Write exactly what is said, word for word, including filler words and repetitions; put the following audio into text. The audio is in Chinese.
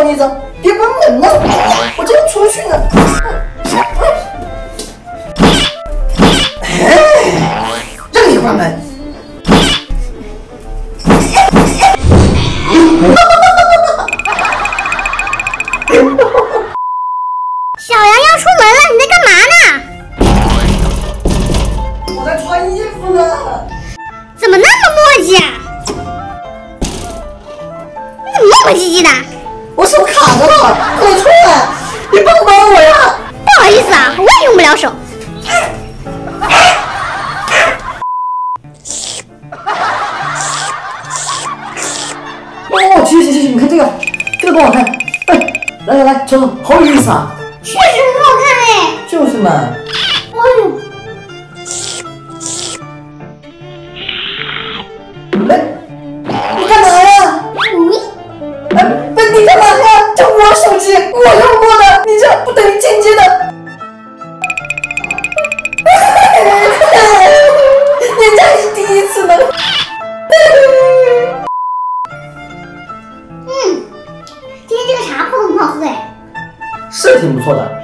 叫你一声，别关门了，我就要出去呢。哎，让你关门。 小羊要出门了，你在干嘛呢？ 我在穿衣服呢。 怎么那么磨叽啊？你怎么磨磨唧唧的？ 我手卡着了，不能出来，你帮帮我呀！ 不好意思啊，我也用不了手。 哦，行行行，你看这个，这个多好看！哎，来来来，瞅瞅，好有意思啊！ 确实很好看哎。 就是嘛。 哎呦。 哎，你干嘛呀？ 你？ 哎，不，你干嘛呀？这我手机，我用过的，你这不等于间接的。人家是第一次呢。 嗯，今天这个茶泡的很好喝哎。 是挺不错的。